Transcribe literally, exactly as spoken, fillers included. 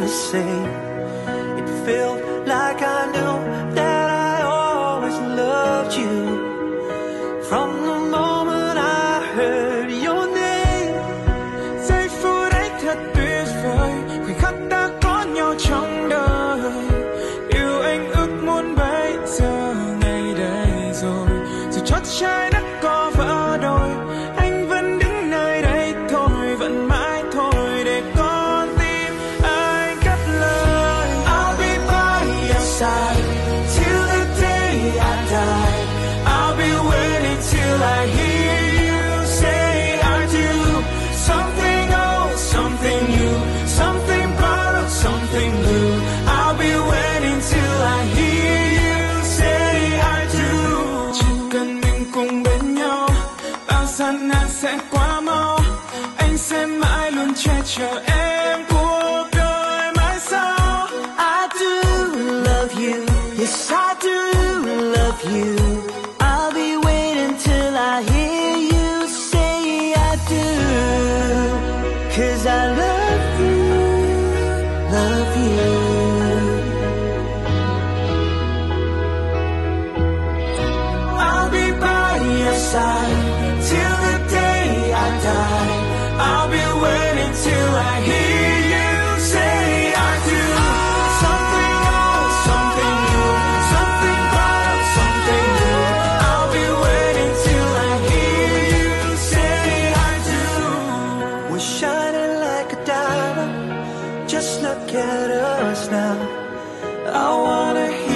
say. It felt like I knew that I always loved you. From the moment I heard your name. Giây phút ấy thật tuyệt vời, khoảnh khắc đã có nhau trong đời. Yêu anh ước muốn bây giờ ngày đây rồi. Dù chót trái đất có vỡ đôi, anh vẫn đứng nơi đây thôi, vẫn mãi thôi để con tim anh cất lời. I'll be by your side till the day I die. I'll be waiting till I hear you say I do. Something old, something new, something borrowed, something blue. I'll be waiting till I hear you say I do. Chỉ cần mình cùng bên nhau, bao gian nan sẽ qua mau. Anh sẽ mãi luôn che chở em cuộc đời mãi sau. I do love you, yes I do love you. I'll be waiting till I hear you say I do. 'Cause I love you, love you. I'll be by your side till the day I die. I'll be waiting till I hear you say I do. Something old, something new, something borrowed, something new. I'll be waiting till I hear you say I do. We're shining like a diamond. Just look at us now. I wanna hear